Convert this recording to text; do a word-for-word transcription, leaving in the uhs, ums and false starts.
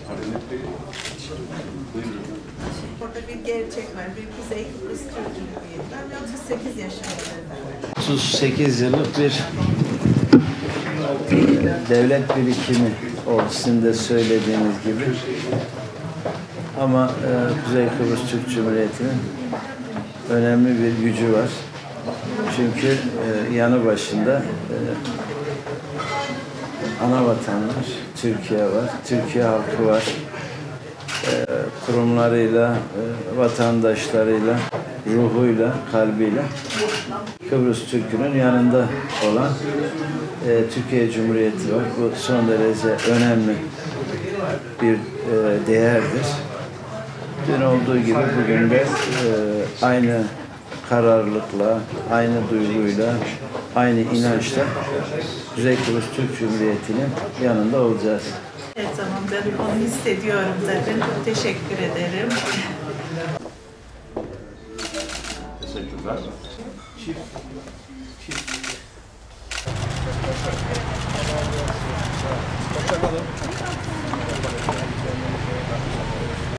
Burada bir gerçek var. Bir Kuzey Kıbrıs Türk Cumhuriyeti. Ben otuz sekiz yaşındayım. otuz sekiz yıllık bir devlet birikimi o sizin de söylediğiniz gibi. Ama e, Kuzey Kıbrıs Türk Cumhuriyeti'nin önemli bir gücü var. Çünkü e, yanı başında e, ana vatanlar, Türkiye var, Türkiye halkı var. E, kurumlarıyla, e, vatandaşlarıyla, ruhuyla, kalbiyle Kıbrıs Türk'ünün yanında olan e, Türkiye Cumhuriyeti var. Bu son derece önemli bir e, değerdir. Dün olduğu gibi bugün de e, aynı kararlılıkla, aynı duyguyla, aynı inançla Kuzey Kıbrıs Türk Cumhuriyeti'nin yanında olacağız. Her zaman ben onu hissediyorum zaten. Çok teşekkür ederim. Teşekkürler. Çift. Çift. Hoşçakalın.